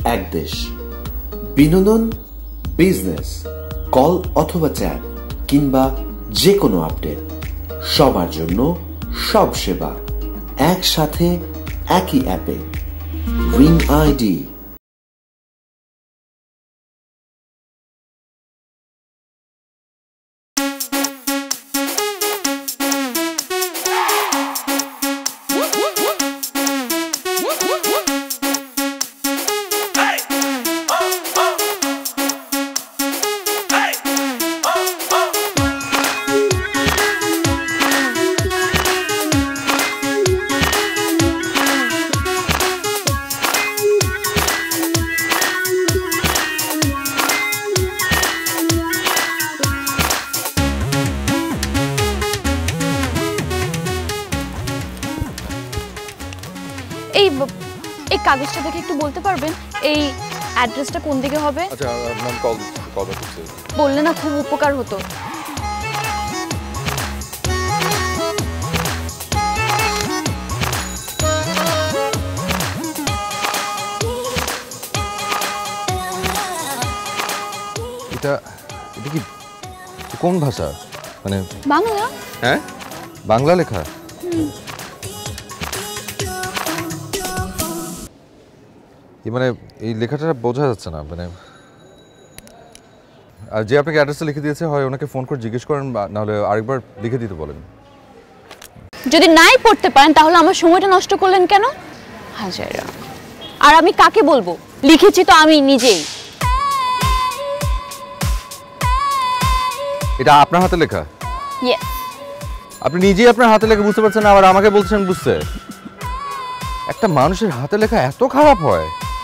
এক দেশ। বিনোদন, বিজনেস, কল অথবা চ্যাট কিংবা যে কোনো আপডেট, সবার জন্য সব সেবা একসাথে একই অ্যাপে। Ring ID. এই কাগজটা দেখে একটু বলতে পারবেন এই অ্যাড্রেসটা কোন দিকে হবে? আচ্ছা ম্যাম কল করছি। বললে না খুব উপকার হতো। এটা কি কোন ভাষা? মানে বাংলা। হ্যাঁ, বাংলা লেখা। মানে এই লেখাটা বোঝা যাচ্ছে না। মানে আর যে আপনাকে অ্যাড্রেসটা লিখে দিয়েছে, হয় ওনাকে ফোন করে জিজ্ঞেস করেন, নাহলে আরেকবার লিখে দিতে বলেন। যদি নাই পড়তে পারেন তাহলে আমার সময়টা নষ্ট করলেন কেন? হাজারা। আর আমি কাকে বলবো? লিখেছি তো আমি নিজেই। এটা আপনার হাতে লেখা? ইয়েস। আপনি নিজেই আপনার হাতে লেখা বুঝতে পারছেন না, আবার আমাকে বলছেন বুঝতে? একটা মানুষের হাতে লেখা এত খারাপ হয়?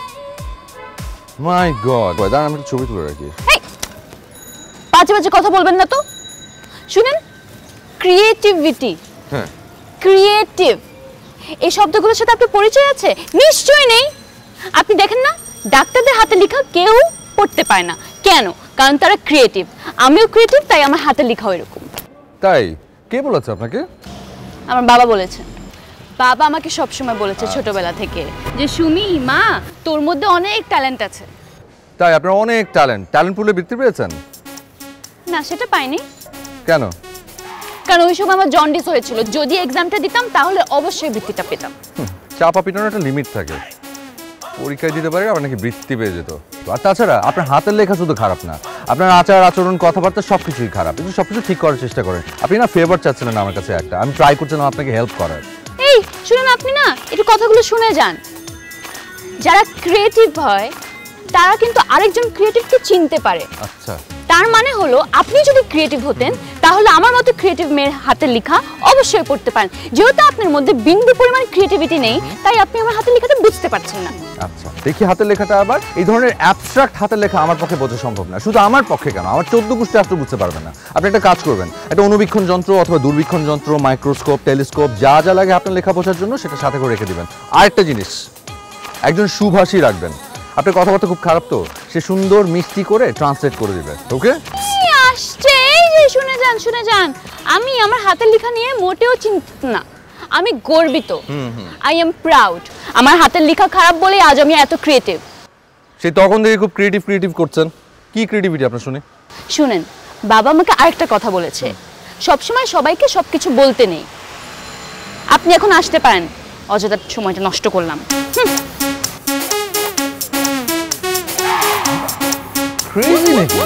My God. দাঁড়ান আমি একটা ছবি তুলে রাখি। বাজে বাজে কথা বলবেন না তো। শুনেন, ক্রিয়েটিভিটি, হ্যাঁ, ক্রিয়েটিভ, এই শব্দগুলোর সাথে আপনার পরিচয় আছে? নিশ্চয়ই নেই। আপনি দেখেন না, ডাক্তারদের হাতে লেখা কেউ পড়তে পায় না। কেন? কারণ তারা ক্রিয়েটিভ। আমিও ক্রিয়েটিভ, তাই আমার হাতে লেখাও এরকম। তাই? কে বলেছে আপনাকে? আমার বাবা বলেছে। বাবা আমাকে সবসময় বলেছে ছোটবেলা থেকে যে সুমি মা, তোর মধ্যে অনেক ট্যালেন্ট আছে। তাই? আপনার অনেক ট্যালেন্ট পুলে বৃত্তি পেয়েছেন? না, সেটা পাইনি। কেন? কারণ ওই সময় আমার জন্ডিস হয়েছিল। যদি এক্সামটা দিতাম তাহলে অবশ্যই বৃত্তিটা পেতাম। চাপা পিটানোর একটা লিমিট থাকে। পরীক্ষায় দিতে পারে আবার নাকি বৃত্তি পেয়ে যেত। আর তাছাড়া আপনার হাতের লেখা শুধু খারাপ না, আপনার আচার আচরণ কথাবার্তা সবকিছুই খারাপ। কিন্তু সবকিছু ঠিক করার চেষ্টা করেন। আপনি না ফেভার চাচ্ছিলেন আমার কাছে একটা, আমি ট্রাই করছিলাম আপনাকে হেল্প করার। এই শুনুন, আপনি না একটু কথাগুলো শুনে যান। যারা ক্রিয়েটিভ হয় তারা কিন্তু আরেকজন ক্রিয়েটিভকে চিনতে পারে। আচ্ছা, তার মানে হলো আপনি যদি ক্রিয়েটিভ হতেন তাহলে আমার মতো ক্রিয়েটিভ মেয়ের হাতের লেখা অবশ্যই পড়তে পারেন। যেহেতু আপনার মধ্যে বিন্দু পরিমাণ ক্রিয়েটিভিটি নেই, তাই আপনি আমার হাতের লেখাটা বুঝতে পারছেন না। আচ্ছা দেখি হাতের লেখাটা। আবার এই ধরনের অ্যাবস্ট্রাক্ট হাতের লেখা আমার পক্ষে বোঝা সম্ভব না। শুধু আমার পক্ষে কেন, আমার 14 গোষ্ঠী আসলে বুঝতে পারবেন না। আপনি একটা কাজ করবেন, একটা অনুবীক্ষণ যন্ত্র অথবা দূরবীক্ষণ যন্ত্র, মাইক্রোস্কোপ, টেলিস্কোপ, যা যা লাগে আপনার লেখা বোঝার জন্য সেটা সাথে করে রেখে দিবেন। আরেকটা জিনিস, একজন সুভাষী রাখবেন। আপনার কথাবার্তা খুব খারাপ তো, সে সুন্দর মিষ্টি করে ট্রান্সলেট করে দিবে। ওকে? আসছে, এই যে শুনে যান, আমি আমার হাতের লেখা নিয়ে মোটেও চিন্তিত না। আমি গর্বিত। I am proud. আমার হাতের লেখা খারাপ বলে আজ আমি এত ক্রিয়েটিভ। সেই তখন থেকে খুব ক্রিয়েটিভ করছেন। কি ক্রিয়েটিভিটি আপনার শুনে? শুনেন, বাবা আমাকে আরেকটা কথা বলেছে, সবসময় সবাইকে সবকিছু বলতে নেই। আপনি এখন আসতে পারেন, অযথা সময়টা নষ্ট করলাম। ক্রেজি নাকি?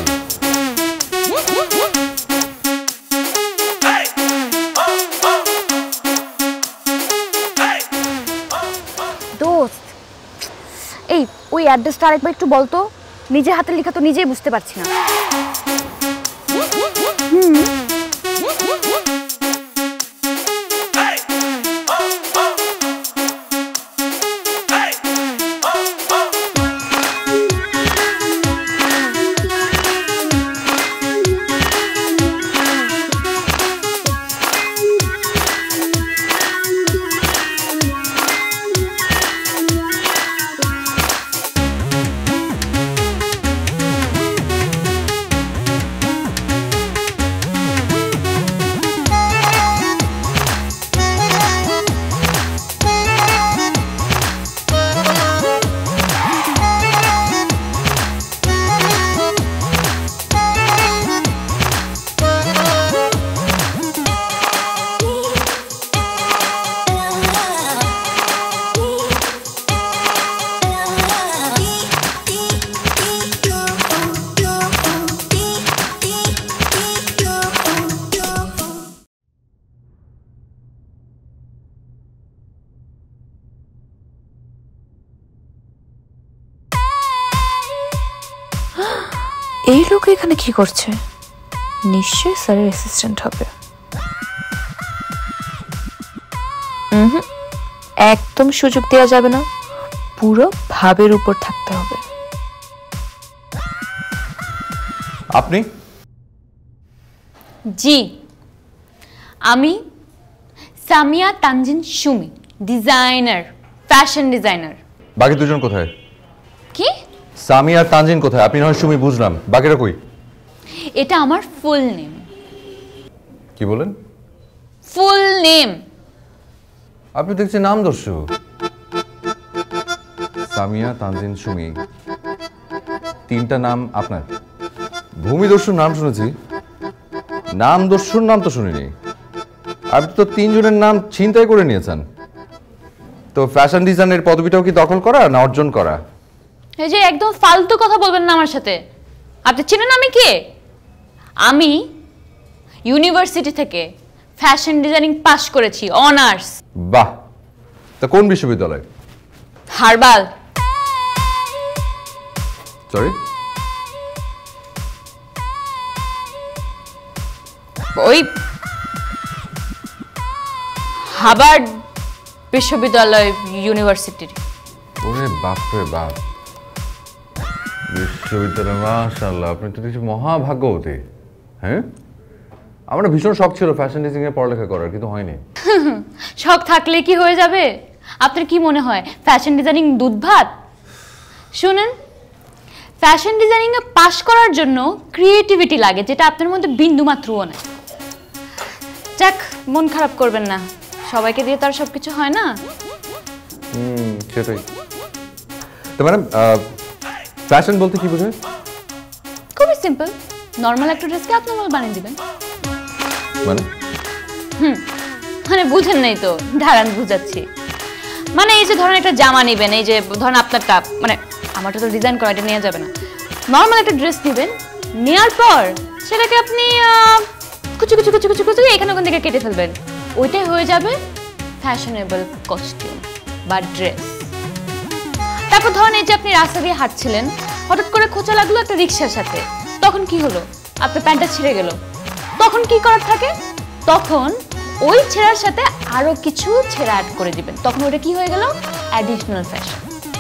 দোস্ত, এই ওই অ্যাড্রেসটা আরেকবার একটু বলতো। নিজে হাতে লেখা তো নিজেই বুঝতে পারছি না। এই লোক এখানে কি করছে? নিশ্চয়ই স্যারের অ্যাসিস্ট্যান্ট হবে। একদম সুযোগ দেওয়া যাবে না, পুরো ভাবের উপর থাকতে হবে। আপনি? জি, আমি Samia Tanjin Sumi, designer, fashion designer. বাকি দুজন কোথায়? কি? সামি আর তানজিন কোথায়? আপনি নয় সুমি, বুঝলাম, বাকিরা কই? এটা আমার ফুল নেম। কি বলেন? Full name. আপনি দেখছি নাম দর্শু। সামিয়া, তানজিন, সুমি, তিনটা নাম আপনার। ভূমিদস্যুর নাম শুনেছি, নাম দস্যুর নাম তো শুনিনি। আপনি তো তিনজনের নাম ছিনতাই করে নিয়েছেন। তো ফ্যাশন ডিজাইনের পদবিটাও কি দখল করা না অর্জন করা? এই যে একদম ফালতু কথা বলবেন না আমার সাথে। আপনি চেনেন আমি কে? আমি ইউনিভার্সিটি থেকে ফ্যাশন ডিজাইনিং পাশ করেছি, অনার্স। বাহ, তা কোন বিশ্ববিদ্যালয়? হারবাল। সরি, ওই হার্ভার্ড বিশ্ববিদ্যালয়, ইউনিভার্সিটির। ওরে বাপরে বাপ, বিশ্ববিদ্যালয়, মাশাআল্লাহ, আপনি তো দেখছি মহাভাগ্যবতী। হ্যাঁ, আমার ভীষণ শখ ছিল ফ্যাশন ডিজাইনিং এ পড়ালেখা করার, কিন্তু হয়নি। শখ থাকলে কি হয়ে যাবে? আপনার কি মনে হয় ফ্যাশন ডিজাইনিং দুধ ভাত? শুনেন, ফ্যাশন ডিজাইনিং এ পাশ করার জন্য ক্রিয়েটিভিটি লাগে, যেটা আপনার মধ্যে বিন্দু মাত্রও নেই। যাক, মন খারাপ করবেন না, সবাইকে দিয়ে তার সবকিছু হয় না। সেটাই তো ম্যাডাম। ফ্যাশন বলতে কি বোঝায়? খুবই সিম্পল, নর্মাল একটা ড্রেসকে আপনি নর্মাল বানিয়ে দিবেন। মানে বুঝেন নাই তো, ধারণ বুঝাচ্ছি। মানে এই যে ধরেন একটা জামা নেবেন, এই যে ধরেন আপনারটা, মানে আমারটা তো ডিজাইন করা, এটা নিয়ে যাবে না। নর্মাল একটা ড্রেস নেবেন, নেওয়ার পর সেটাকে আপনি কুচু কুচু কুচু কুচু কুচু এখানে ওখান থেকে কেটে ফেলবেন, ওইটাই হয়ে যাবে ফ্যাশনেবল কস্টিউম বা ড্রেস। তারপর ধরেন এই যে আপনি রাস্তা দিয়ে হাঁটছিলেন, হঠাৎ করে খোঁচা লাগলো একটা রিক্সার সাথে, তখন কি হলো? আপনার প্যান্টটা ছিঁড়ে গেল, তখন কি করার থাকে? তখন ওই ছেঁড়ার সাথে আরো কিছু ছেঁড়া অ্যাড করে দিবেন, তখন ওটা কি হয়ে গেল? Additional fashion.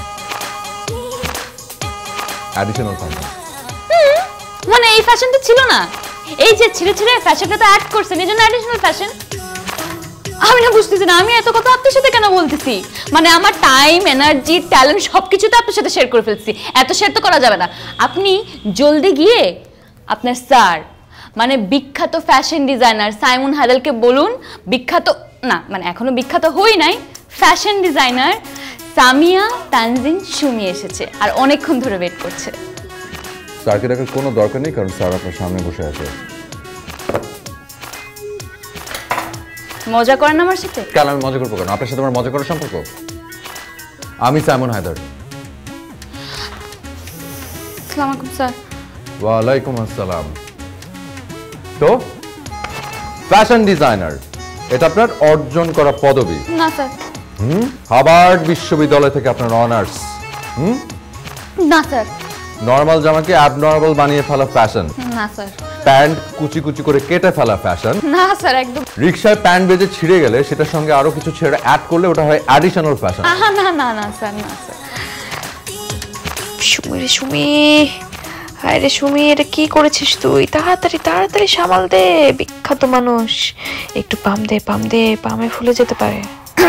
অ্যাডিশনাল ফ্যাশন মানে এই ফ্যাশনটা ছিল না, এই যে ছিঁড়ে ছিঁড়ে ফ্যাশনটা তো অ্যাড করছেন, এই জন্য অ্যাডিশনাল ফ্যাশন। আমি না বুঝতেছি না, আমি এত কথা আপনার সাথে কেন বলতেছি? মানে আমার টাইম, এনার্জি, ট্যালেন্ট সবকিছু তো আপনার সাথে শেয়ার করে ফেলছি, এত শেয়ার তো করা যাবে না। আপনি জলদি গিয়ে আপনার স্যার, মানে বিখ্যাত ফ্যাশন ডিজাইনার সাইমন হায়দালকে বলুন, বিখ্যাত না মানে এখনো বিখ্যাত হই নাই, ফ্যাশন ডিজাইনার সামিয়া তানজিন সুমি এসেছে আর অনেকক্ষণ ধরে ওয়েট করছে। স্যারকে ডাকার কোনো দরকার নেই, কারণ স্যার আপনার সামনে বসে আছে। মজা করেন আমার সাথে? কেন আমি মজা করবো? কেন আপনার সাথে আমার মজা করার সম্পর্ক? আমি সাইমন হায়দার। আসসালামু আলাইকুম স্যার। ওয়ালাইকুম আসসালাম। তো ফ্যাশন ডিজাইনার, এটা আপনার অর্জন করা পদবি? না স্যার। হার্ভার্ড বিশ্ববিদ্যালয় থেকে আপনার অনার্স? না স্যার। নরমাল জামাকে অ্যাবনর্মাল বানিয়ে ফেলা ফ্যাশন? না স্যার। প্যান্ট কুচি কুচি করে কেটে ফেলা ফ্যাশন? না স্যার, একদম। রিকশায় প্যান্ট বেজে ছিঁড়ে গেলে সেটার সঙ্গে আরো কিছু ছেড়ে অ্যাড করলে ওটা হয় অ্যাডিশনাল ফ্যাশন? না না না স্যার, না স্যার। সুমি রে সুমি, হায় রে সুমি, এটা কি করেছিস তুই? তাড়াতাড়ি তাড়াতাড়ি সামাল দে, বিখ্যাত মানুষ। একটু পাম দে, পাম দে, পামে ফুলে যেতে পারে।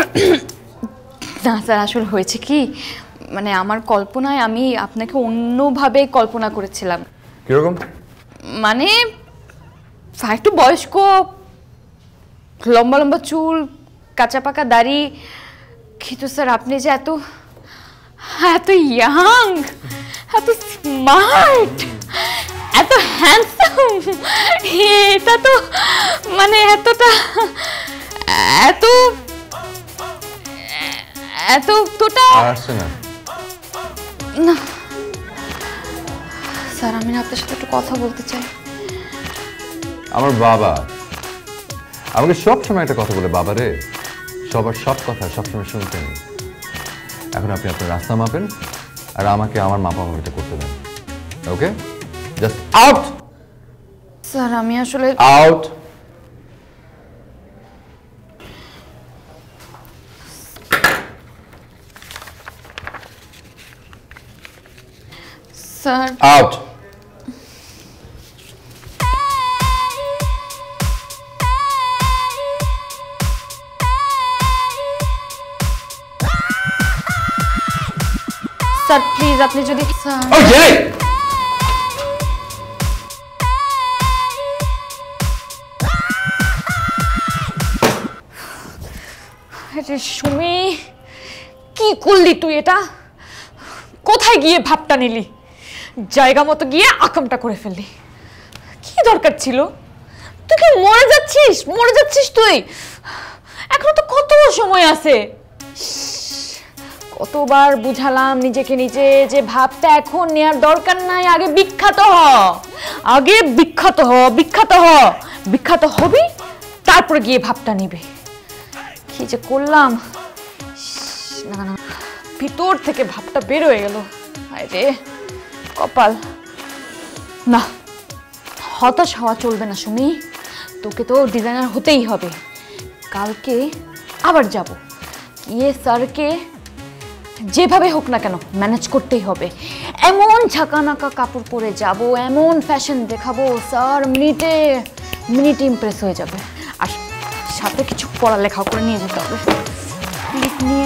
না স্যার, আসলে হয়েছে কি, মানে আমার কল্পনায় আমি আপনাকে অন্যভাবে কল্পনা করেছিলাম। কিরকম? মানে একটু বয়স্ক, লম্বা লম্বা চুল, কাঁচা পাকা দাড়ি, কিন্তু স্যার আপনি যে এত এত ইয়াং, এত স্মার্ট, এত হ্যান্ডসাম, এটা তো মানে এতটা এত এত তোটা আসছে না। না স্যার, আমি না আপনার সাথে একটু কথা বলতে চাই। আমার বাবা আমাকে সবসময় একটা কথা বলে, বাবা রে, সবার সব কথা সবসময় শুনতে নেই। এখন আপনি আপনার রাস্তা মাপেন আর আমাকে আমার মাপা মাপিটা করতে দেন, ওকে? Just out. স্যার আমি আসলে out. Sir out. Sir please আপনি যদি স্যার ওকে আরে সুমি কি করলি তুই এটা? কোথায় গিয়ে ভাবটা নিলি? জায়গা মতো গিয়ে আকামটা করে ফেললি। কি দরকার ছিল? তুই কি মরে যাচ্ছিস তুই? এখনো তো কত সময় আছে। কতবার বুঝালাম নিজেকে নিজে যে ভাবটা এখন নেওয়ার দরকার নাই, আগে বিখ্যাত হবি তারপরে গিয়ে ভাবটা নিবে। কি যে করলাম, না ভিতর থেকে ভাবটা বের হয়ে গেল। আরে কপাল। না, হতাশ হওয়া চলবে না সুমি, তোকে তো ডিজাইনার হতেই হবে। কালকে আবার যাব, গিয়ে স্যারকে যেভাবে হোক না কেন ম্যানেজ করতেই হবে। এমন ঝাঁকানাকা কাপড় পরে যাব, এমন ফ্যাশন দেখাবো, স্যার মিনিটে ইমপ্রেস হয়ে যাবে। আর সাথে কিছু পড়ালেখাও করে নিয়ে যেতে হবে। প্লিট নিয়ে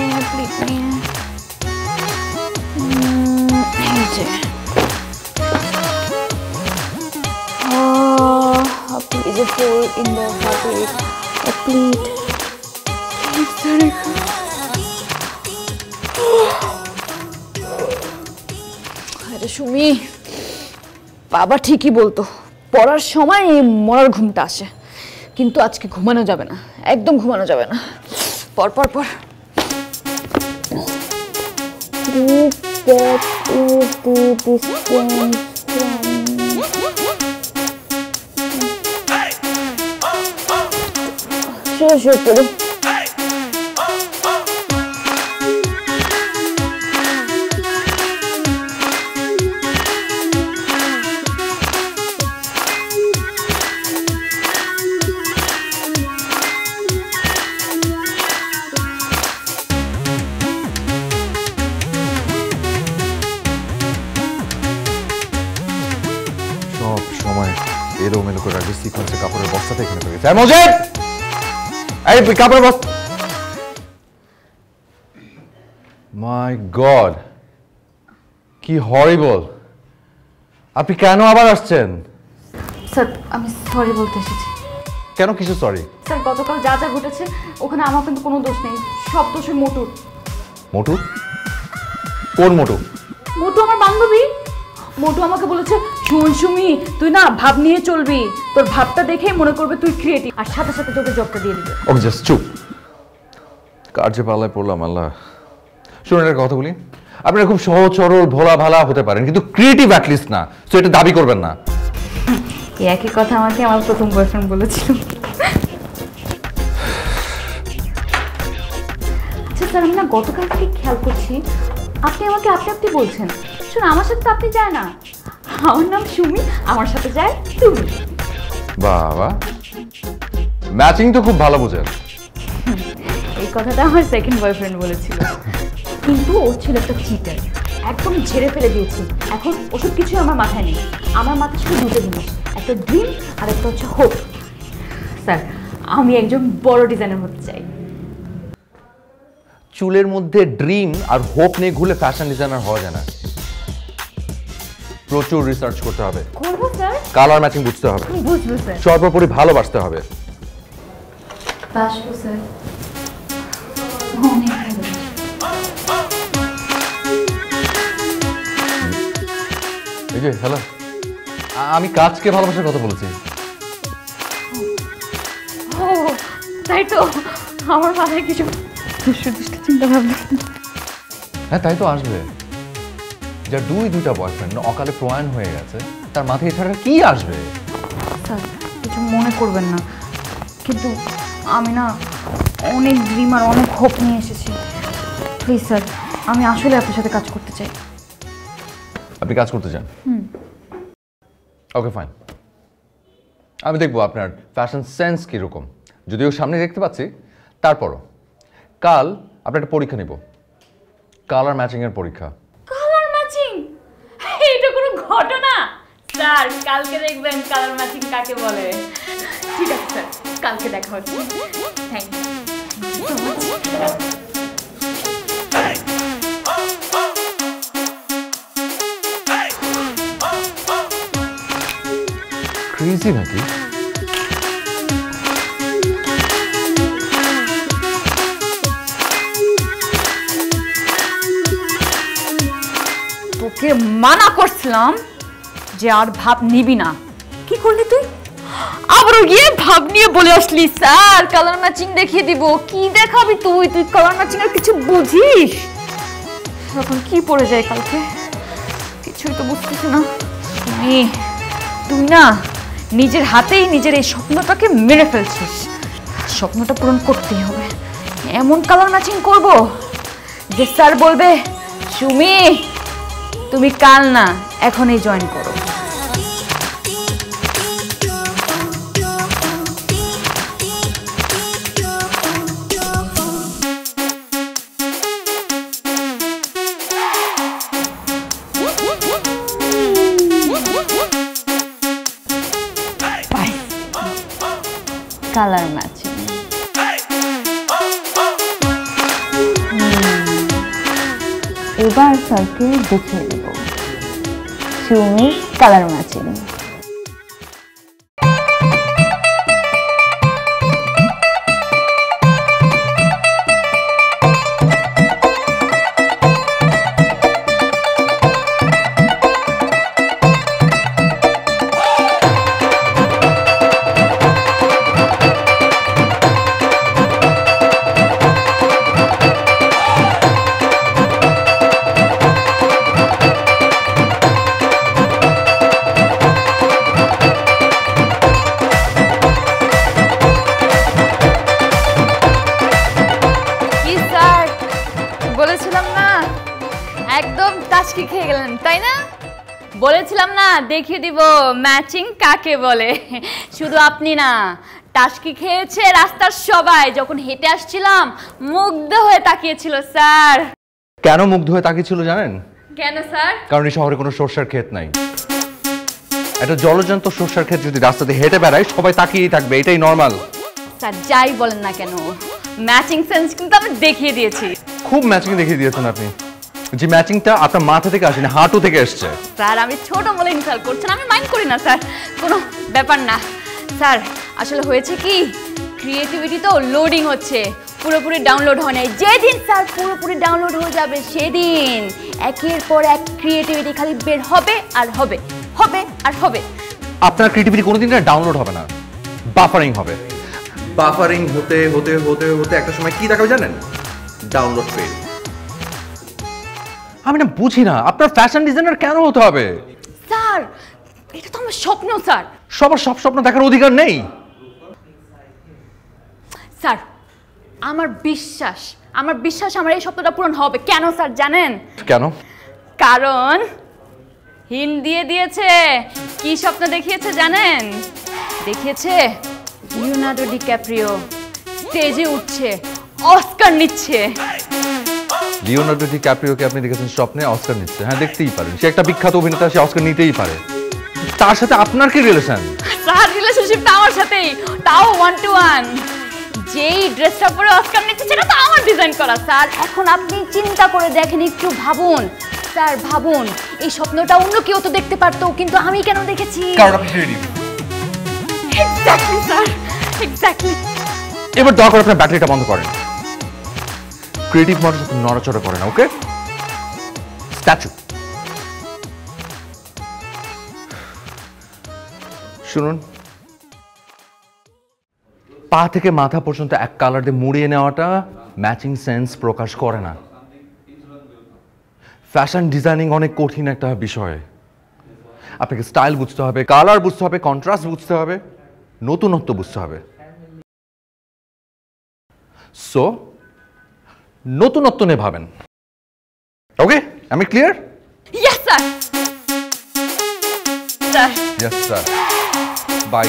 এই যে is a four in the fabric, a pleat. আরে সুমি, বাবা ঠিকই বলতো, পড়ার সময় মরার ঘুমটা আসে, কিন্তু আজকে ঘুমানো যাবে না, একদম ঘুমানো যাবে না। পর Please get the distance from Sure, put it. সব সময় এলোমেলো করে রাখবে সিকোয়েন্সে কাপড়ের বস্তাটা এখানে পড়ে গেছে। মজিদ, এই কাপড়ের বস্তা। মাই গড, কি হরিবল! আপনি কেন আবার আসছেন? স্যার আমি সরি বলতে এসেছি। কেন কিছু সরি? স্যার গতকাল যা যা ঘটেছে ওখানে আমার কিন্তু কোনো দোষ নেই, সব দোষে মোটুর। মোটু? কোন মোটু? মোটু আমার বান্ধবী। মোটু আমাকে বলেছে, শুন সুমি তুই না ভাব নিয়ে চলবি, তোর ভাবটা দেখে মনে করবে তুই ক্রিয়েটিভ, আর সাথে সাথে তোকে জবটা দিয়ে দিবে। ওকে জাস্ট চুপ। কার যে পাল্লায় পড়লাম আল্লাহ। শুনুন একটা কথা বলি, আপনারা খুব সহজ সরল ভোলা ভালা হতে পারেন, কিন্তু ক্রিয়েটিভ অ্যাটলিস্ট না, সো এটা দাবি করবেন না। এই একই কথা আমাকে আমার প্রথম বয়ফ্রেন্ড বলেছিল। আচ্ছা স্যার, আমি না গতকাল থেকে খেয়াল করছি আপনি আমাকে আপনি বলছেন। শুন, আমার সাথে তো আপনি যায় না, আমার নাম সুমি, আমার সাথে যায় তুমি। বাবা, ম্যাচিং তো খুব ভালো বোঝেন। এই কথাটা আমার সেকেন্ড বয়ফ্রেন্ড বলেছিল, কিন্তু ও ছিল একটা চিটার, একদম ঝেড়ে ফেলে দিয়েছি। এখন ওসব কিছু আমার মাথায় নেই, আমার মাথায় শুধু দুটো জিনিস, একটা ড্রিম আর একটা হচ্ছে হোপ। স্যার আমি একজন বড় ডিজাইনার হতে চাই। চুলের মধ্যে ড্রিম আর হোপ নিয়ে ঘুরলে ফ্যাশন ডিজাইনার হওয়া যায় না। প্রচুর রিসার্চ করতে হবে, করবো স্যার, কালার ম্যাচিং বুঝতে হবে, বুঝবো স্যার, সর্বোপরি ভালোবাসতে হবে। বাসবো স্যার, অনেক ভালো। এই যে হ্যালো, আমি কাজকে ভালোবাসার কথা বলেছি। ও তাই তো, আমার মাথায় কিছু দুষ্ট চিন্তা ভাবনা। হ্যাঁ তাই তো আসবে, যার দুইটা বয়ফ্রেন্ড অকালে প্রয়াণ হয়ে গেছে, তার মাথায় এছাড়া কি আসবে? স্যার কিছু মনে করবেন না, কিন্তু আমি না অনেক ড্রিম আর অনেক হোপ নিয়ে এসেছি। প্লিজ স্যার, আমি আসলে আপনার সাথে কাজ করতে চাই। আপনি কাজ করতে চান? ওকে ফাইন, আমি দেখবো আপনার ফ্যাশন সেন্স কীরকম, যদিও সামনে দেখতে পাচ্ছি। তারপরও কাল আপনার একটা পরীক্ষা নেব, কালার ম্যাচিংয়ের পরীক্ষা। Colour matching? এটা কোনো ঘটনা স্যার? কালকে দেখবেন কালার ম্যাচিং কাকে বলে। ঠিক আছে স্যার, কালকে দেখা হচ্ছে। Thank you so much. Crazy নাকি? তোকে মানা করছিলাম যে আর ভাব নিবি না, কি করলি তুই? আবারও গিয়ে ভাব নিয়ে বলে আসলি স্যার কালার ম্যাচিং দেখিয়ে দিব। কি দেখাবি তুই? তুই কালার ম্যাচিং এর কিছু বুঝিস? এখন কি পড়ে যায় কালকে কিছুই তো বুঝতেছি না। তুই না নিজের হাতেই নিজের এই স্বপ্নটাকে মেরে ফেলছিস। স্বপ্নটা পূরণ করতেই হবে। এমন কালার ম্যাচিং করব যে স্যার বলবে সুমি তুমি কাল না এখনই জয়েন করো। কালার ম্যাচিং এবার স্যারকে দেখিয়ে দেব সুমি কালার ম্যাচিং। একদম টাস্কি খেয়ে গেলেন তাই না? বলেছিলাম না দেখিয়ে দিব ম্যাচিং কাকে বলে। শুধু আপনি না, টাস্কি খেয়েছে রাস্তার সবাই। যখন হেঁটে আসছিলাম মুগ্ধ হয়ে তাকিয়েছিল স্যার। কেন মুগ্ধ হয়ে তাকিয়েছিল জানেন? কেন স্যার? কারণ এই শহরে কোনো সরষের ক্ষেত নাই। একটা জলজন্ত সরষের ক্ষেত যদি রাস্তাতে হেঁটে বেড়ায় সবাই তাকিয়েই থাকবে, এটাই নর্মাল। স্যার যাই বলেন না কেন, ম্যাচিং সেন্স কিন্তু আমি দেখিয়ে দিয়েছি। খুব ম্যাচিং দেখিয়ে দিয়েছেন আপনি, যে ম্যাচিংটা আপনার মাথা থেকে আসেনি, হাঁটু থেকে এসছে। স্যার আমি ছোট বলে ইনসাল্ট করছেন, আমি মাইন্ড করি না স্যার, কোনো ব্যাপার না। স্যার আসলে হয়েছে কি, ক্রিয়েটিভিটি তো লোডিং হচ্ছে, পুরোপুরি ডাউনলোড হয় নাই। যেদিন স্যার পুরোপুরি ডাউনলোড হয়ে যাবে সেদিন একের পর এক ক্রিয়েটিভিটি খালি বের হবে আর হবে, হবে আর হবে। আপনার ক্রিয়েটিভিটি কোনোদিন ডাউনলোড হবে না, বাফারিং হবে। বাফারিং হতে হতে হতে হতে একটা সময় কি দেখাবে জানেন? Download fail. আমি না বুঝি না আপনার ফ্যাশন ডিজাইনার কেন হতে হবে? স্যার এটা তো আমার স্বপ্ন স্যার। সবার সব স্বপ্ন দেখার অধিকার নেই স্যার। আমার বিশ্বাস আমার এই স্বপ্নটা পূরণ হবে। কেন স্যার জানেন? কেন? কারণ হিন্ট দিয়ে দিয়েছে। কি স্বপ্ন দেখিয়েছে জানেন? দেখিয়েছে লিওনার্দো ডিক্যাপ্রিও স্টেজে উঠছে, অস্কার নিচ্ছে। লিওনার্দো ডিক্যাপ্রিওকে আপনি দেখেছেন স্বপ্নে অস্কার নিচ্ছে? হ্যাঁ দেখতেই পারেন, সে একটা বিখ্যাত অভিনেতা, সে অস্কার নিতেই পারে। তার সাথে আপনার কি রিলেশন? স্যার রিলেশনশিপটা আমার সাথেই, তাও 1 to 1। যেই ড্রেসটা পরে অস্কার নিচ্ছে সেটা তো আমার ডিজাইন করা স্যার। এখন আপনি চিন্তা করে দেখেন, একটু ভাবুন স্যার, ভাবুন এই স্বপ্নটা অন্য কেউ তো দেখতে পারতো, কিন্তু আমি কেন দেখেছি? কারণ আপনি ক্রিয়েটিভ। Exactly sir, exactly. এবার দয়া করে আপনার ব্যাটারিটা বন্ধ করেন। ক্রিয়েটিভ মানুষ নড়াচড়া করে না, ওকে? স্ট্যাচু। শুনুন, পা থেকে মাথা পর্যন্ত এক কালার দিয়ে মুড়িয়ে নেওয়াটা ম্যাচিং সেন্স প্রকাশ করে না। ফ্যাশন ডিজাইনিং অনেক কঠিন একটা বিষয়। আপনাকে স্টাইল বুঝতে হবে, কালার বুঝতে হবে, কন্ট্রাস্ট বুঝতে হবে, নতুনত্ব বুঝতে হবে। সো নতুনত্ব নিয়ে ভাবেন, ওকে? আমি clear? Yes sir. Sir. Yes, sir. Bye.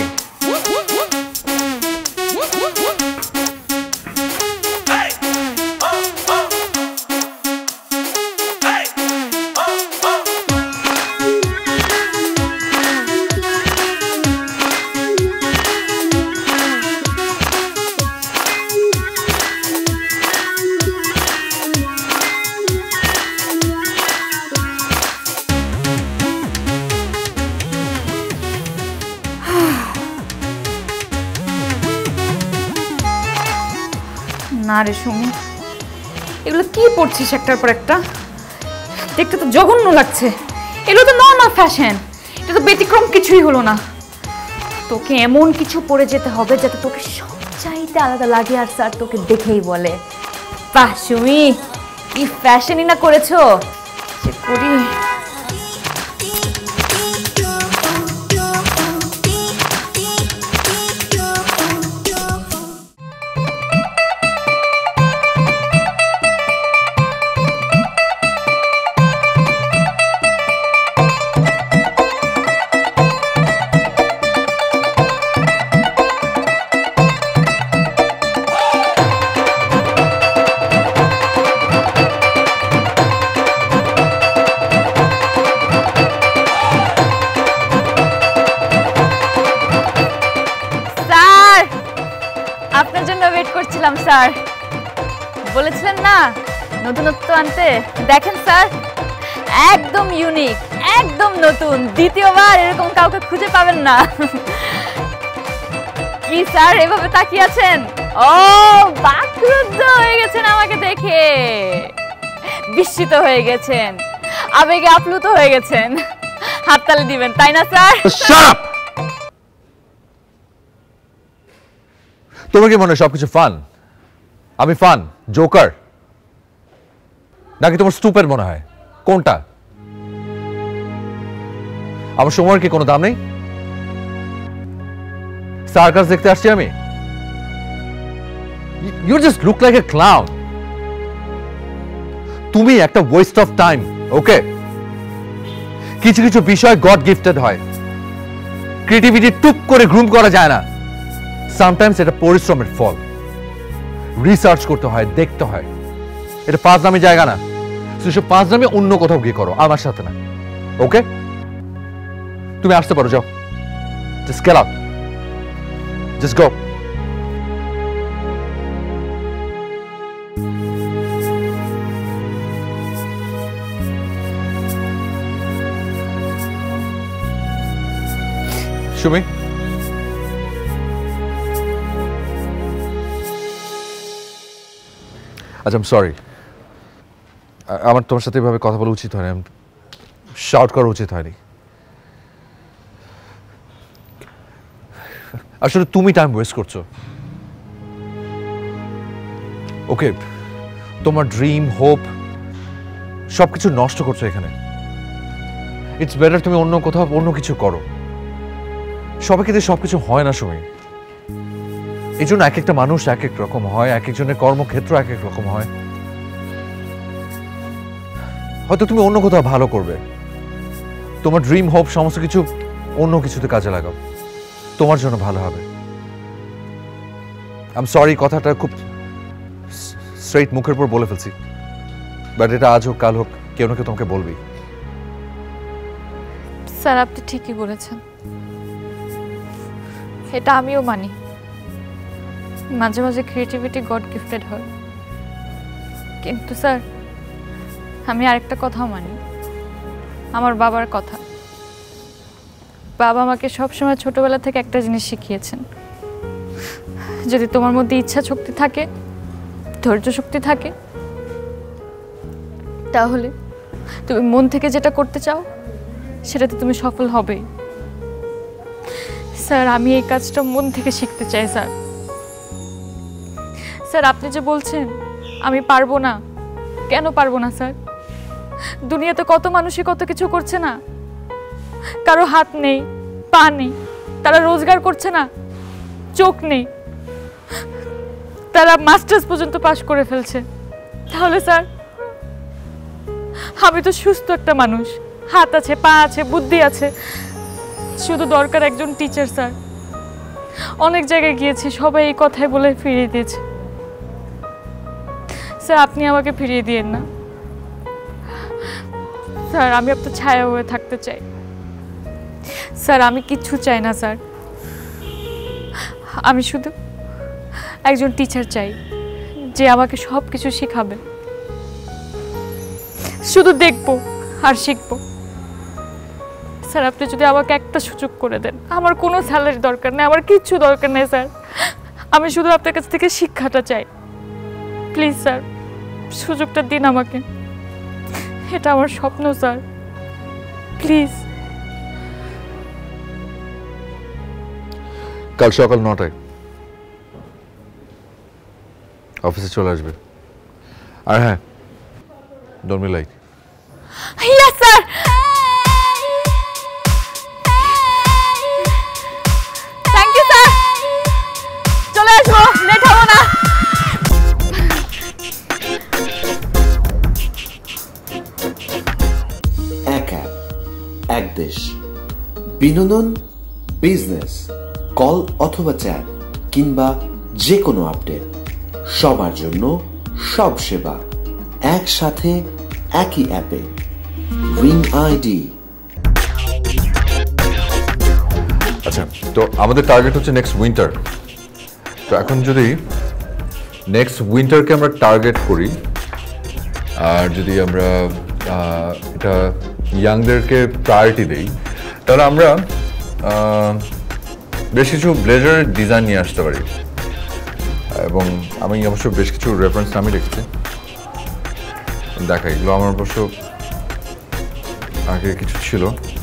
না রে সুমি, এগুলো কি পড়ছিস একটার পর একটা? দেখতে তো জঘন্য লাগছে। এগুলো তো নর্মাল ফ্যাশন, এটা তো ব্যতিক্রম কিছুই হলো না। তোকে এমন কিছু পরে যেতে হবে যাতে তোকে সবচাইতে আলাদা লাগে আর স্যার তোকে দেখেই বলে, বাহ সুমি কি ফ্যাশনই না করেছো। যে করি আপনার জন্য ওয়েট করছিলাম স্যার। বলেছিলেন না নতুনত্ব আনতে, দেখেন স্যার একদম ইউনিক, একদম নতুন, দ্বিতীয়বার এরকম কাউকে খুঁজে পাবেন না। কি স্যার এভাবে তাকিয়ে আছেন? ও বাকরুদ্ধ হয়ে গেছেন আমাকে দেখে, বিস্মিত হয়ে গেছেন, আবেগে আপ্লুত হয়ে গেছেন, হাততালি দিবেন তাই না স্যার? তোমার কি মনে হয় সবকিছু ফান? আমি ফান, জোকার, নাকি তোমার স্টুপের মনে হয়? কোনটা? আমার সময়ের কি কোনো দাম নেই? সার্কাস দেখতে আসছি আমি? You just look like a clown. তুমি একটা ওয়েস্ট অফ টাইম। ওকে, কিছু কিছু বিষয় গড গিফটেড হয়, ক্রিয়েটিভিটি টুপ করে গ্রুম করা যায় না। সামটাইমস এটা পরিশ্রমের ফল, রিসার্চ করতে হয়, দেখতে হয়। এটা পাঁচনামি জায়গা না, সেসব পাঁচনামি অন্য কোথাও গিয়ে করো, আমার সাথে না। ওকে, তুমি আসতে পারো, যাও, just get out, just go. Sumi, আচ্ছা, আই এম সরি। আমার তোমার সাথে এভাবে কথা বলা উচিত হয়নি, শাউট করা উচিত হয়নি। আসলে তুমি টাইম ওয়েস্ট করছো। ওকে, তোমার ড্রিম, হোপ সবকিছু নষ্ট করছো এখানে। ইটস বেটার তুমি অন্য কোথাও অন্য কিছু করো। সবাইকে দিয়ে সবকিছু হয় না সময়, এই জন্য এক একটা মানুষ এক এক রকম হয়, এক একজনের কর্মক্ষেত্র এক এক রকম হয়। হয়তো তুমি অন্য কোথাও ভালো করবে, তোমার ড্রিম, হোপ সমস্ত কিছু অন্য কিছুতে কাজে লাগাও, তোমার জন্য ভালো হবে। আই এম সরি, কথাটা খুব স্ট্রেইট মুখের উপর বলে ফেলছি, বাট এটা আজ হোক কাল হোক কেউ না কেউ তোমাকে বলবি। স্যার আপনি ঠিকই বলেছেন, এটা আমিও মানি। মাঝে মাঝে ক্রিয়েটিভিটি গড গিফটেড হয়, কিন্তু স্যার আমি আরেকটা কথাও মানি, আমার বাবার কথা। বাবা আমাকে সবসময় ছোটবেলা থেকে একটা জিনিস শিখিয়েছেন, যদি তোমার মধ্যে ইচ্ছা শক্তি থাকে, ধৈর্য শক্তি থাকে, তাহলে তুমি মন থেকে যেটা করতে চাও সেটাতে তুমি সফল হবেই। স্যার আমি এই কাজটা মন থেকে শিখতে চাই স্যার। স্যার আপনি যে বলছেন আমি পারবো না, কেন পারবো না স্যার? দুনিয়াতে কত মানুষই কত কিছু করছে না, কারো হাত নেই, পা নেই, তারা রোজগার করছে না, চোখ নেই, তারা মাস্টার্স পর্যন্ত পাশ করে ফেলছে। তাহলে স্যার আমি তো সুস্থ একটা মানুষ, হাত আছে, পা আছে, বুদ্ধি আছে, শুধু দরকার একজন টিচার স্যার। অনেক জায়গায় গিয়েছি, সবাই এই কথাই বলে ফিরিয়ে দিয়েছে। স্যার আপনি আমাকে ফিরিয়ে দিয়েন না স্যার, আমি আপনার ছায়া হয়ে থাকতে চাই স্যার। আমি কিচ্ছু চাই না স্যার, আমি শুধু একজন টিচার চাই যে আমাকে সব কিছু শেখাবে। শুধু দেখবো আর শিখবো। স্যার আপনি যদি আমাকে একটা সুযোগ করে দেন, আমার কোনো স্যালারি দরকার নেই, আমার কিচ্ছু দরকার নেই স্যার, আমি শুধু আপনার কাছ থেকে শিক্ষাটা চাই। প্লিজ স্যার সুযোগটা দিন আমাকে, এটা আমার স্বপ্ন স্যার, প্লিজ। কাল সকাল 9টায় অফিসে চলে আসবে। আর হ্যাঁ, don't be light. Yes sir. Thank you sir, চলে আসবো, লেট হবো না। এক অ্যাপ, এক দেশ, বিনোদন, বিজনেস, কল অথবা চ্যাট কিংবা যে কোনো আপডেট, সবার জন্য সব সেবা একসাথে একই অ্যাপে। Ring ID. আচ্ছা, তো আমাদের টার্গেট হচ্ছে নেক্সট উইন্টার। তো এখন যদি নেক্সট উইন্টারকে আমরা টার্গেট করি, আর যদি আমরা এটা ইয়াংদেরকে প্রায়োরিটি দেই, তাহলে আমরা বেশ কিছু ব্লেজারের ডিজাইন নিয়ে আসতে পারি। এবং আমি অবশ্য বেশ কিছু রেফারেন্স আমি রেখেছি, দেখা এগুলো আমার অবশ্য আগে কিছু ছিল।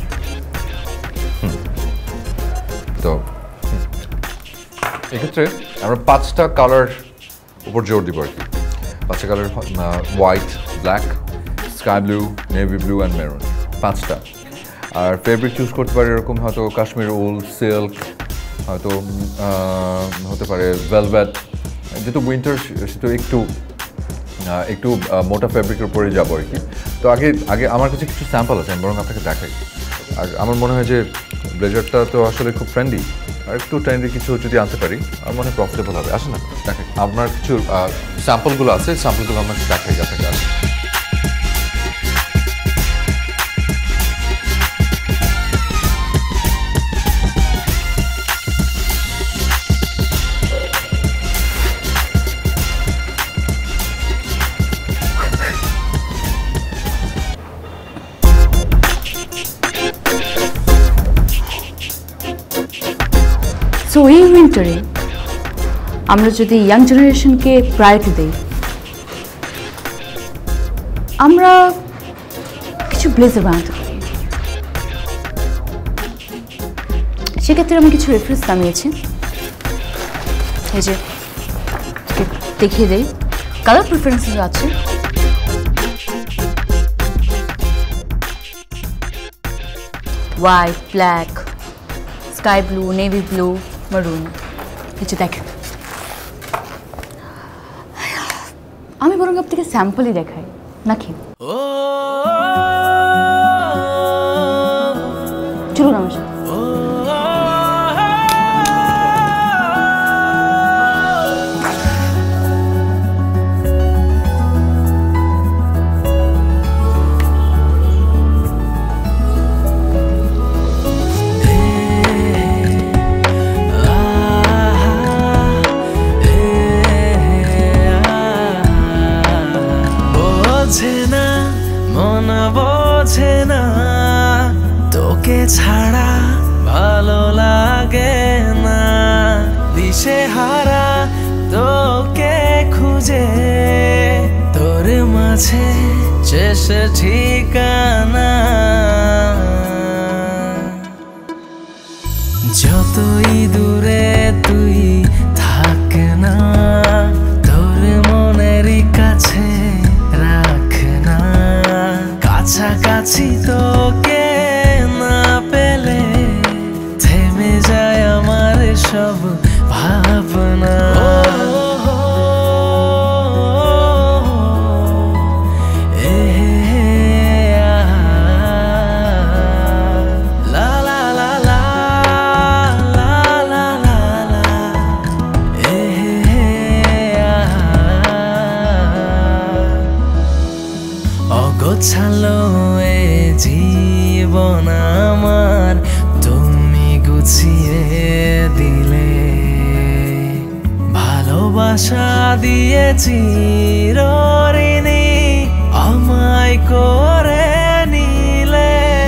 তো এক্ষেত্রে আমরা 5টা কালার উপর জোর দিব আর কি। 5টা colour: white, black, sky blue, navy blue and maroon, 5টা। আর ফেব্রিক চুজ করতে পারে এরকম হয়তো কাশ্মীর উল, সিল্ক, হয়তো হতে পারে ভেলভেট। যেহেতু উইন্টার সেহেতু একটু মোটা ফেব্রিকের উপরে যাবো আর কি। তো আগে আমার কাছে কিছু স্যাম্পল আছে, আমি বরং আপনাকে দেখাই। আর আমার মনে হয় যে ব্লেজারটা তো আসলে খুব ট্রেন্ডি, আর একটু ট্রেন্ডি কিছু যদি আনতে পারি আমার মনে হয় প্রফিটেবল হবে। আসে না, দেখাই। আপনার কিছু স্যাম্পলগুলো আছে, স্যাম্পলগুলো আপনাকে দেখাই আপনাকে। আসে সো এই উইন্টারে আমরা যদি ইয়াং জেনারেশনকে প্রায়োরিটি দিই, আমরা কিছু ব্লেজার বানাতে পারি। সেক্ষেত্রে আমি কিছু রেফারেন্স নামিয়েছি, এই যে দেখিয়ে দেই, কালার প্রিফারেন্সেস আছে। White, black, sky blue, navy blue, maroon. কিছু দেখেন, আমি বরং আপনাকে স্যাম্পলই দেখাই নাকি? চলুন আমার সাথে। ছাড়া ভালো লাগে না, দিশেহারা তোকে খুঁজে, তোর মাঝে শেষ ঠিকানা। যতই দূরে তুই থাক না, তোর মনেরই কাছে রাখ না, কাছাকাছি তোকে পেলে থেমে যায় আমার সব ভাবনা। লা লা লা লা অগোছালো এ জীবন আমার তুমি গুছিয়ে দিলে ভালোবাসা দিয়েছি ঋণী আমায় করে নিলে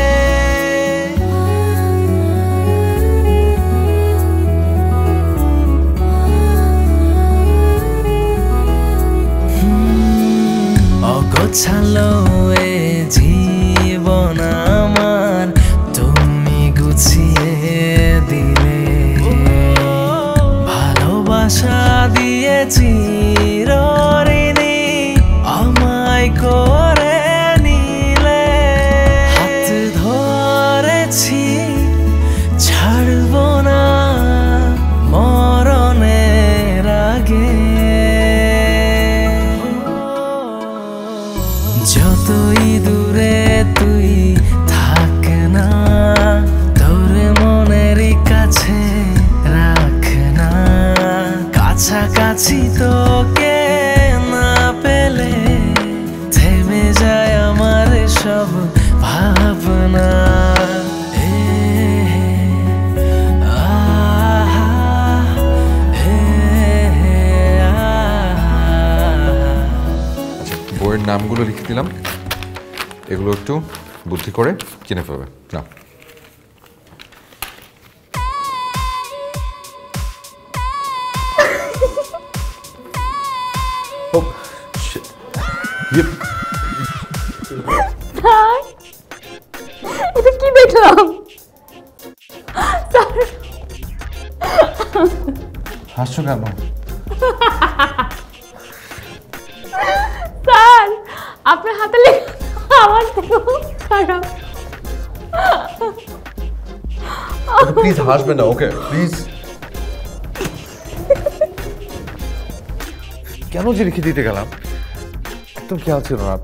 অগোছালো এ জীবন আমার তুমি গুছিয়ে দিলে ভালোবাসা দিয়েছি ঋণী আমায় করে নিলে হাত ধরেছি ছাড়ব না মরণের আগে যতই দূরে তুই থাক না তোর মনের কাছে রাখ না কাছাকাছি তোকে না পেলে থেমে যায় আমার সব ভাবনা বইয়ের নামগুলো লিখে দিলাম, এগুলো একটু বুদ্ধি করে কিনে ফেলবে না। এটা কি দেখলাম? হাসছো কেন? স্যার আপনার হাতে লেখা আমার থেকেও খারাপ। প্লিজ হাসবে না, ওকে প্লিজ। কেন যে লিখে দিতে গেলাম একদম খেয়াল ছিল না।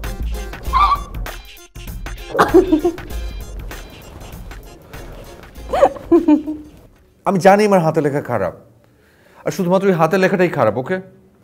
আমি জানি আমার হাতে লেখা খারাপ, আর শুধুমাত্র ওই হাতের লেখাটাই খারাপ। ওকে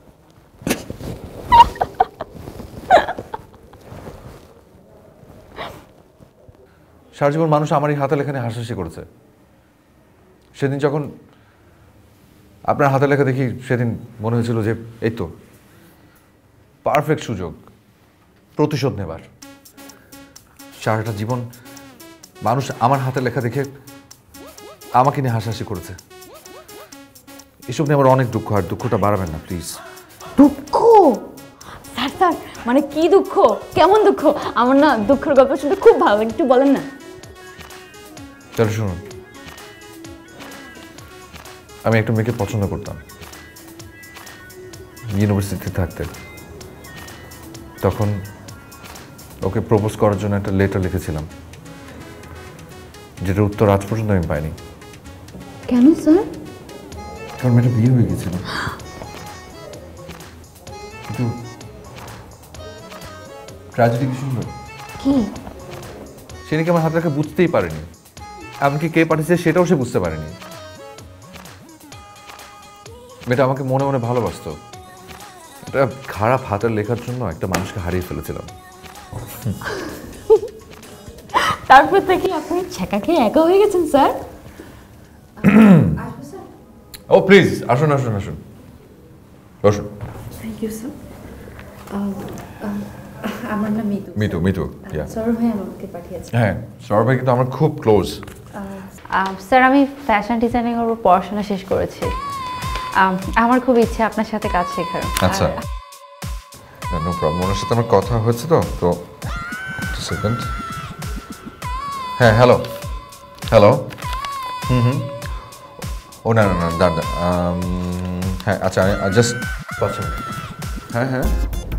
সারা জীবন মানুষ আমার এই হাতে লেখা নিয়ে হাসাহাসি করেছে। সেদিন যখন আপনার হাতে লেখা দেখি সেদিন মনে হয়েছিল যে এই তো পারফেক্ট সুযোগ প্রতিশোধ নেবার। সারাটা জীবন মানুষ আমার হাতে লেখা দেখে আমাকে নিয়ে হাসাহাসি করেছে। এসব নিয়ে আমার অনেক দুঃখ, আর দুঃখটা বাড়াবেন না প্লিজ। দুঃখ? স্যার স্যার মানে কি দুঃখ, কেমন দুঃখ? আমার না দুঃখের গল্প শুনতে খুব ভালো লাগে, একটু বলেন না। তাহলে শুনুন, আমি একটা মেয়েকে পছন্দ করতাম ইউনিভার্সিটিতে থাকতে। তখন ওকে প্রপোজ করার জন্য একটা লেটার লিখেছিলাম, যেটার উত্তর আজ পর্যন্ত আমি পাইনি। কেন স্যার? কারণ মেয়েটা বিয়ে হয়ে গেছিল। কিন্তু ট্র্যাজেডি কি সুন্দর, কি? সে নাকি আমার হাত রেখে বুঝতেই পারেনি, এমনকি কে পাঠিয়েছে সেটাও সে বুঝতে পারেনি। মেয়েটা আমাকে মনে মনে ভালোবাসতো। একটা খারাপ হাতের লেখার জন্য একটা মানুষকে হারিয়ে ফেলেছিলাম। তারপর থেকে আপনি ছ্যাঁকা খেয়ে একা হয়ে গেছেন স্যার। ও প্লিজ আসুন আসুন আসুন বসুন। Thank you sir. আমার নাম মিতু। মিতু, মিতু, সৌরভ ভাই আমাকে পাঠিয়েছে। হ্যাঁ সৌরভ ভাই কিন্তু আমার খুব ক্লোজ। স্যার আমি ফ্যাশন ডিজাইনিং এর উপর পড়াশোনা শেষ করেছি। আমার খুব ইচ্ছে আপনার সাথে কাজ শেখার। আচ্ছা নো প্রবলেম, ওনার সাথে আমার কথা হয়েছে তো সেকেন্ড। হ্যাঁ হ্যালো হ্যালো। ও না না না দাদা, হ্যাঁ আচ্ছা আমি জাস্ট আচ্ছা হ্যাঁ হ্যাঁ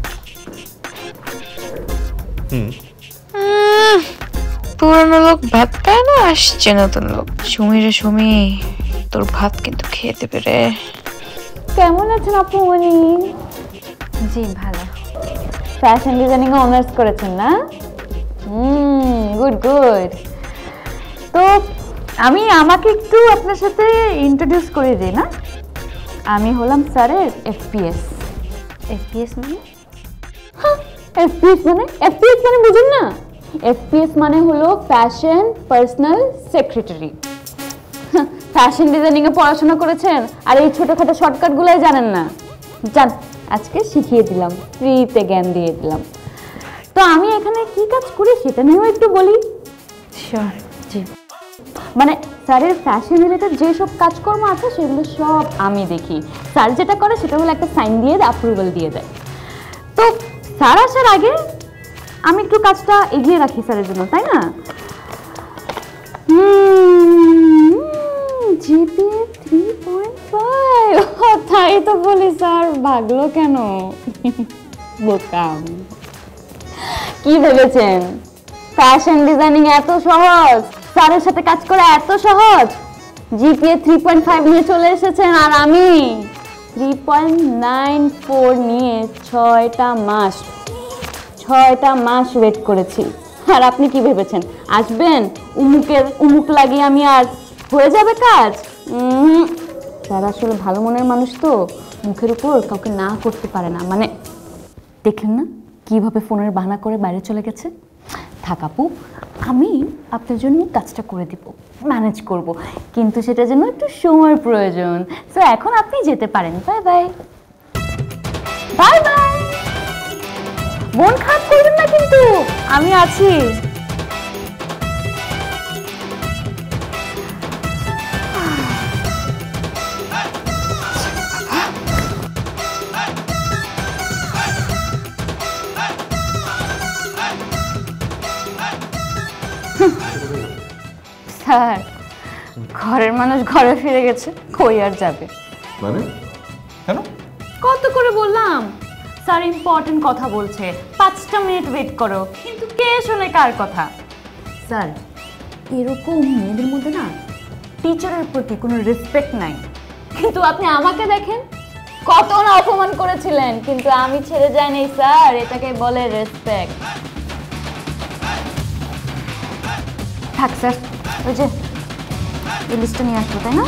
পুরনো লোক ভাত খায় না, আসছে নতুন লোক। সুমি রে সুমি, তোর ভাত কিন্তু খেয়ে দেবে রে। কেমন আছেন আপু? মনি জি ভালো। ফ্যাশন ডিজাইনিং এ অনার্স করেছেন না? Good good. তো আমাকে একটু আপনার সাথে ইন্ট্রোডিউস করে দিই না? আমি হলাম স্যারের এফপিএস। এফপিএস মানে? এফপিএস মানে বুঝুন না, এফপিএস মানে হলো fashion personal secretary. Fashion designing এ পড়াশোনা করেছেন আর এই ছোটখাটো শর্টকাট গুলাই জানেন না। জান, আজকে শিখিয়ে দিলাম, ফ্রিতে জ্ঞান দিয়ে দিলাম। তো আমি এখানে কি কাজ করি সেটা নিয়েও একটু বলি। শিওর। জি। মানে স্যারের ফ্যাশন রিলেটেড যেসব কাজকর্ম আছে সেগুলো সব আমি দেখি। স্যার যেটা করে সেটা হলো একটা সাইন দিয়ে দেয়, অ্যাপ্রুভাল দিয়ে দেয়। তো স্যার আসার আগে আমি একটু কাজটা এগিয়ে রাখি স্যারের জন্য, তাই না? জিপিএ 3.5, তাই তো বলি স্যার ভাগলো কেন? বোকাম। কি ভেবেছেন ফ্যাশন ডিজাইনিং এত সহজ? স্যারের সাথে কাজ করা এত সহজ? জিপিএ 3.5 নিয়ে চলে এসেছেন আর আমি 3.94 নিয়ে 6টা মাস ওয়েট করেছি। আর আপনি কি ভেবেছেন আসবেন উমুক লাগিয়ে আমি আর হয়ে যাবে কাজ? স্যার আসলে ভালো মনের মানুষ তো, মুখের উপর কাউকে না করতে পারে না। মানে দেখলেন না কিভাবে ফোনের বাহানা করে বাইরে চলে গেছে? থাক আপু, আমি আপনার জন্য কাজটা করে দিব, ম্যানেজ করব, কিন্তু সেটার জন্য একটু সময়ের প্রয়োজন। সো এখন আপনি যেতে পারেন। Bye bye. Bye bye. মন খারাপ করবেন না কিন্তু, আমি আছি। স্যার, ঘরের মানুষ ঘরে ফিরে গেছে, কই আর যাবে? মানে কেন? কত করে বললাম স্যার ইম্পর্টেন্ট কথা বলছে, 5টা মিনিট ওয়েট করো, কিন্তু কে শোনে কার কথা? স্যার, এরকম মেয়েদের মধ্যে না টিচারের প্রতি কোনো রেসপেক্ট নাই। কিন্তু আপনি আমাকে দেখেন, কত না অপমান করেছিলেন, কিন্তু আমি ছেড়ে যাই নাই স্যার, এটাকে বলে রেসপেক্ট। থাক স্যার, ওই যে এই লিস্টটা নিয়ে আসবো, তাই না?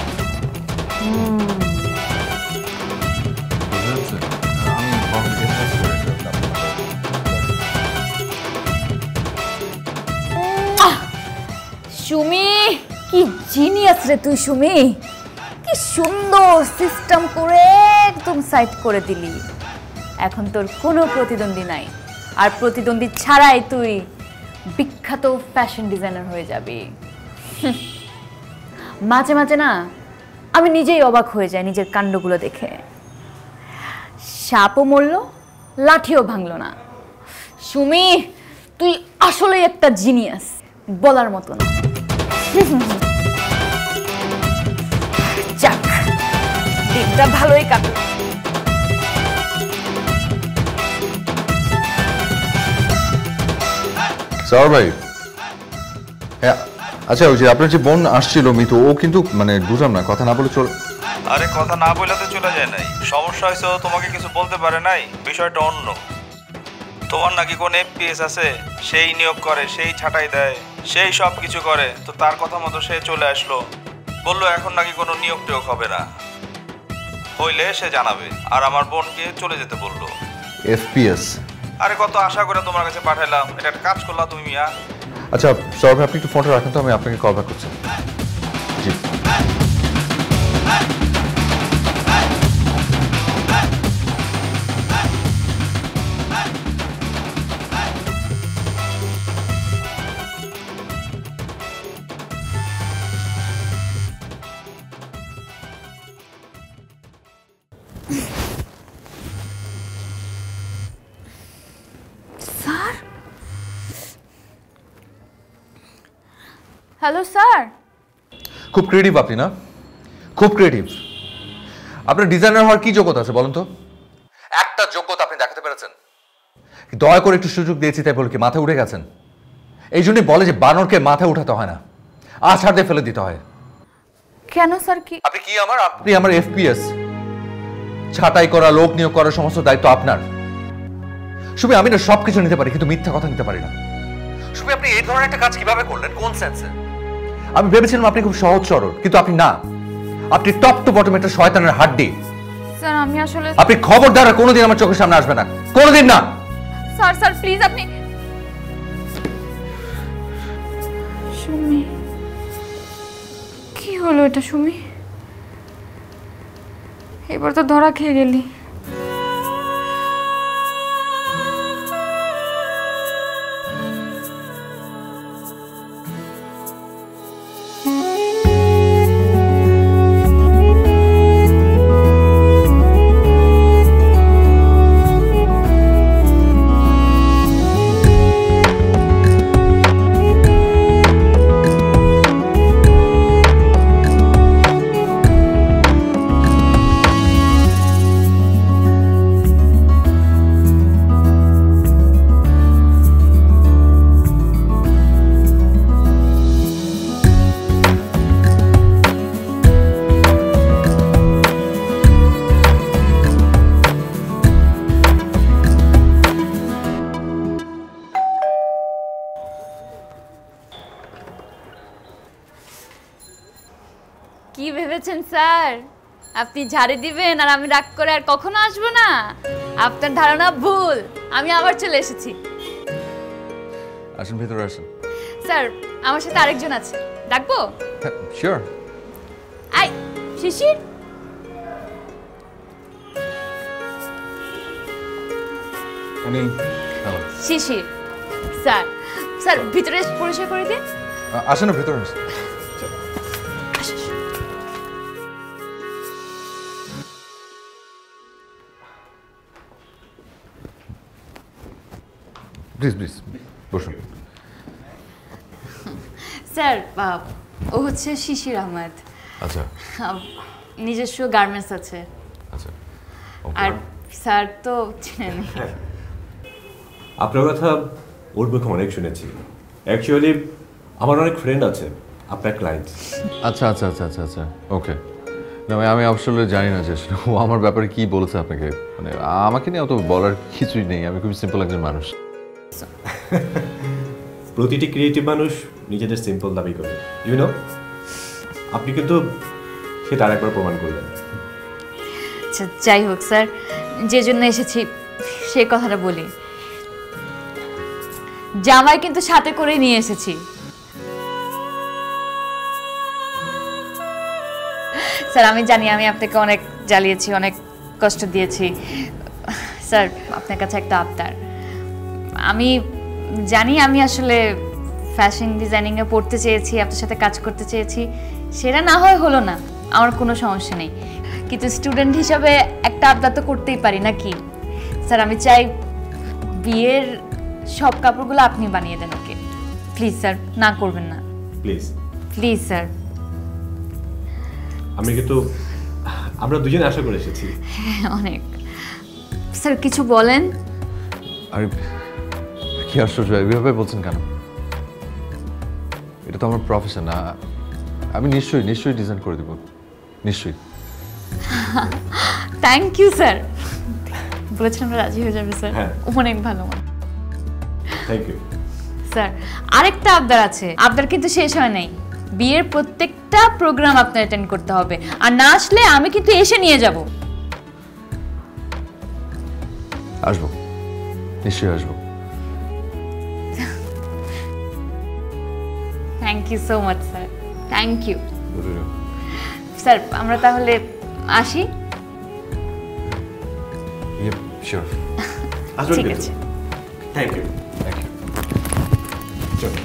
সুমি, কি জিনিয়াস রে তুই সুমি, কি সুন্দর সিস্টেম করে একদম সাইড করে দিলি। এখন তোর কোনো প্রতিদ্বন্দ্বী নাই, আর প্রতিদ্বন্দ্বী ছাড়াই তুই বিখ্যাত ফ্যাশন ডিজাইনার হয়ে যাবি। মাঝে মাঝে না আমি নিজেই অবাক হয়ে যাই নিজের কাণ্ডগুলো দেখে। সাপও মরল, লাঠিও ভাঙলো না। সুমি, তুই আসলেই একটা জিনিয়াস, বলার মতো না। যাক, দিনটা ভালোই কাটলো। স্যার ভাই, হ্যাঁ আচ্ছা, ওই যে আপনার যে বোন আসছিল মিতু, ও কিন্তু মানে বুঝলাম না, কথা না বলে চল। আরে কথা না বলে তো চলে যায় নাই, সমস্যা হয়েছে তোমাকে কিছু বলতে পারে নাই, বিষয়টা অন্য। তোমার নাকি কোন এফপিএস আছে, সেই নিয়োগ করে, সেই ছাঁটাই দেয়, সেই সব কিছু করে, তো তার কথা মতো সে চলে আসলো, বললো এখন নাকি কোনো নিয়োগ টিয়োগ হবে না, হইলে সে জানাবে, আর আমার বোনকে চলে যেতে বললো। এফপিএস? আরে কত আশা করে তোমার কাছে পাঠাইলাম, এটা একটা কাজ করলা তুমি মিয়া। আচ্ছা স্যার ভাই, আপনি একটু ফোনটা রাখেন তো, আমি আপনাকে কল ব্যাক করছি। জি। Hello sir. খুব ক্রিয়েটিভ আপনি না, খুব ক্রিয়েটিভ। আপনার ডিজাইনার হওয়ার কি যোগ্যতা আছে বলুন তো? একটা যোগ্যতা আপনি দেখাতে পেরেছেন? দয়া করে একটু সুযোগ দিয়েছি তাই বলে কি মাথায় উঠে গেছেন? এই জন্যই বলে যে বানরকে মাথায় উঠাতে হয় না, আছাড় দিয়ে ফেলে দিতে হয়। কেন স্যার? কি আপনি কি আমার, আপনি আমার এফপিএস, ছাঁটাই করা, লোক নিয়োগ করার সমস্ত দায়িত্ব আপনার। শুভ, আমি না সবকিছু নিতে পারি কিন্তু মিথ্যা কথা নিতে পারি না। শুভ, আপনি এই ধরনের একটা কাজ কিভাবে করলেন, কোন সেন্সে? আমি ভেবেছিলাম আপনি খুব সহজ সরল, কিন্তু আপনি না, আপনি টপ টু বটম একটা শয়তানের হাড্ডি। স্যার আমি আসলে, আপনি খবরদার কোনোদিন আমার চোখের সামনে আসবে না, কোনোদিন না। স্যার স্যার প্লিজ আপনি সুমি কি হলো এটা সুমি এবার তো ধরা খেয়ে গেলি কি ভেবেছেন স্যার আপনি ঝাড়ি দিবেন আর আমি রাগ করে আর কখনো আসবো না আপনার ধারণা ভুল আমি আবার চলে এসেছি আসেন ভিতরে আসেন স্যার আমার সাথে আরেকজন আছে ডাকবো শিওর আই শিশির উনি হ্যালো শিশির স্যার স্যার ভিতরে পরিচয় করে দিন আসেন না ভিতরে আসেন প্লিজ প্লিজ বসুন স্যার ও হচ্ছে শিশির আহমেদ আচ্ছা নিজস্ব গার্মেন্টস আছে আচ্ছা আর স্যার তো চেনেন আপনার কথা ওর মুখে অনেক শুনেছি অ্যাকচুয়ালি আমার অনেক ফ্রেন্ড আছে আপনার ক্লায়েন্ট আচ্ছা আচ্ছা আচ্ছা আচ্ছা আচ্ছা ওকে না আমি আসলে জানি না যে ও আমার ব্যাপারে কি বলেছে আপনাকে মানে আমাকে নিয়ে অত বলার কিছুই নেই আমি খুব সিম্পল একজন মানুষ প্রতিটি ক্রিয়েটিভ মানুষ নিজেদের সিম্পল দাবি করে ইউনো আপনি কিন্তু সেটা আরেকবার প্রমাণ করলেন আচ্ছা যাই হোক স্যার যে জন্য এসেছি সে কথাটা বলি জামাই কিন্তু সাথে করে নিয়ে এসেছি স্যার আমি জানি আমি আপনাকে অনেক জ্বালিয়েছি অনেক কষ্ট দিয়েছি স্যার আপনার কাছে একটা আবদার আমি জানি আমি আসলে ফ্যাশন ডিজাইনিংয়ে পড়তে চেয়েছি আপনার সাথে কাজ করতে চেয়েছি সেটা না হয় হলো না আমার কোনো সমস্যা নেই কিন্তু স্টুডেন্ট হিসাবে একটা আবদার তো করতেই পারি নাকি স্যার আমি চাই বিয়ের সব কাপড়গুলো আপনি বানিয়ে দেন ওকে প্লিজ স্যার না করবেন না প্লিজ প্লিজ স্যার আমি কিন্তু আমরা দুজনে আশা করে এসেছি অনেক স্যার কিছু বলেন আরে কি আশ্চর্য এইভাবে বলছেন কেন এটা তো আমার প্রফেশন না আমি নিশ্চয়ই ডিজাইন করে দেবো নিশ্চয়ই থ্যাংক ইউ স্যার বলেছিলাম রাজি হয়ে যাবে স্যার হ্যাঁ। অনেক ভালো থ্যাংক ইউ স্যার আরেকটা আবদার আছে আবদার কিন্তু শেষ হয় নাই বিয়ের প্রত্যেকটা প্রোগ্রাম আপনার অ্যাটেন্ড করতে হবে আর না আসলে আমি কিন্তু এসে নিয়ে যাব আসবো নিশ্চয়ই আসবো thank you so much sir thank you sir আমরা তাহলে আসি শিওর ঠিক আছে থ্যাংক ইউ চলো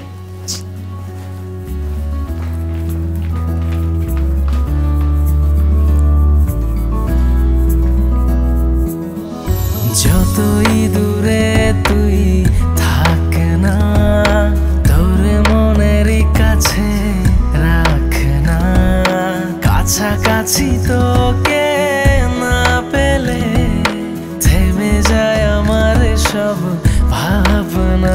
যতই দূরে তুই থাক না তোর মনের কাছে রাখ না কাছাকাছি তোকে না পেলে থেমে যায় আমার সব ভাবনা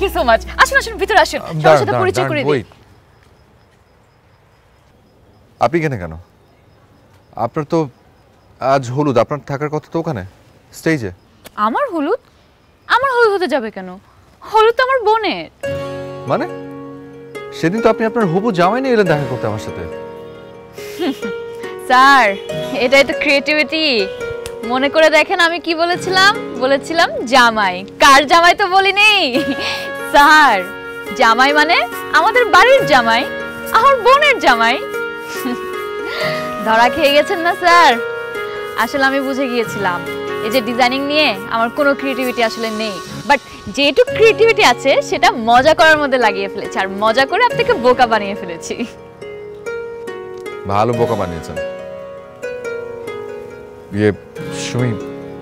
ইউ সো মাচ। আসুন আসুন ভিতরে আসুন, সবার সাথে পরিচয় করে দিই। আপনি কেন আপনার তো আজ হলুদ, আপনার থাকার কথা তো ওখানে স্টেজে। আমার হলুদ হতে যাবে কেন? হলুদ তো আমার বোনের। মানে সেদিন তো আপনি আপনার হবু জামাই নিয়ে এলেন দেখা করতে আমার সাথে। স্যার এটাই তো ক্রিয়েটিভিটি। মনে করে দেখেন আমি কি বলেছিলাম জামাই। কার জামাই তো বলিনি স্যার। জামাই মানে আমাদের বাড়ির জামাই, আমার বোনের জামাই। ধরা খেয়ে গেছেন না স্যার? আসলে আমি বুঝে গিয়েছিলাম এই যে ডিজাইনিং নিয়ে আমার কোনো ক্রিয়েটিভিটি আসলে নেই, বাট যেটুকু ক্রিয়েটিভিটি আছে সেটা মজা করার মধ্যে লাগিয়ে ফেলেছি, আর মজা করে আপনাকে বোকা বানিয়ে ফেলেছি। ভালো বোকা বানিয়েছেন। ইয়ে সুমি,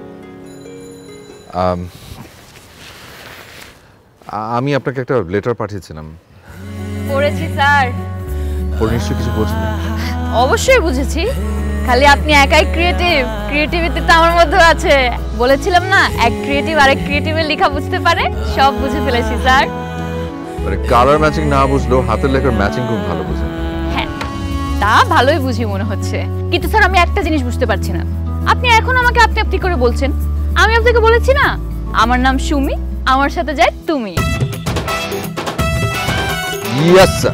আমি আপনাকে একটা লেটার পাঠিয়েছিলাম। পড়েছি স্যার। পড়ে নিশ্চয়ই কিছু বোঝেন? অবশ্যই বুঝেছি। খালি আপনি একাই ক্রিয়েটিভিটি তো আমার মধ্যে আছে। বলেছিলাম না, এক ক্রিয়েটিভ আরেক ক্রিয়েটিভের লেখা বুঝতে পারে। সব বুঝে ফেলেছি স্যার। মানে কালার ম্যাচিং না বুঝলেও হাতের লেখার ম্যাচিং খুব ভালো বুঝেন। হ্যাঁ, তা ভালোই বুঝি মনে হচ্ছে। কিন্তু স্যার আমি একটা জিনিস বুঝতে পারছি না, আপনি এখন আমাকে আপনি করে বলছেন। আমি আপনাকে বলেছি না আমার নাম সুমি, আমার সাথে যায় তুমি। Yes sir.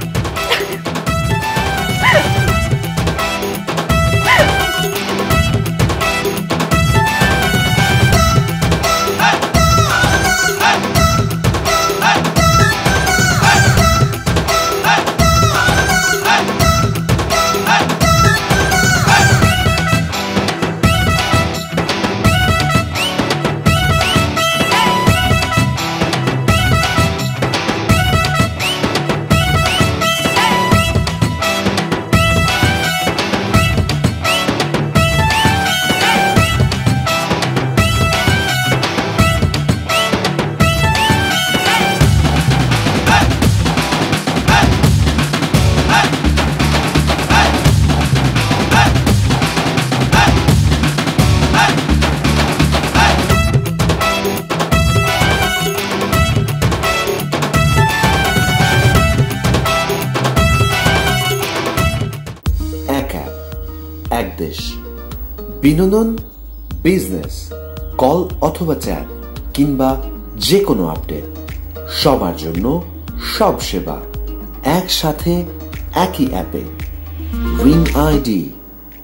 এক দেশ, বিনোদন, বিজনেস, কল অথবা চ্যাট কিংবা যে কোনো আপডেট, সবার জন্য সব সেবা একসাথে একই অ্যাপে। Ring ID.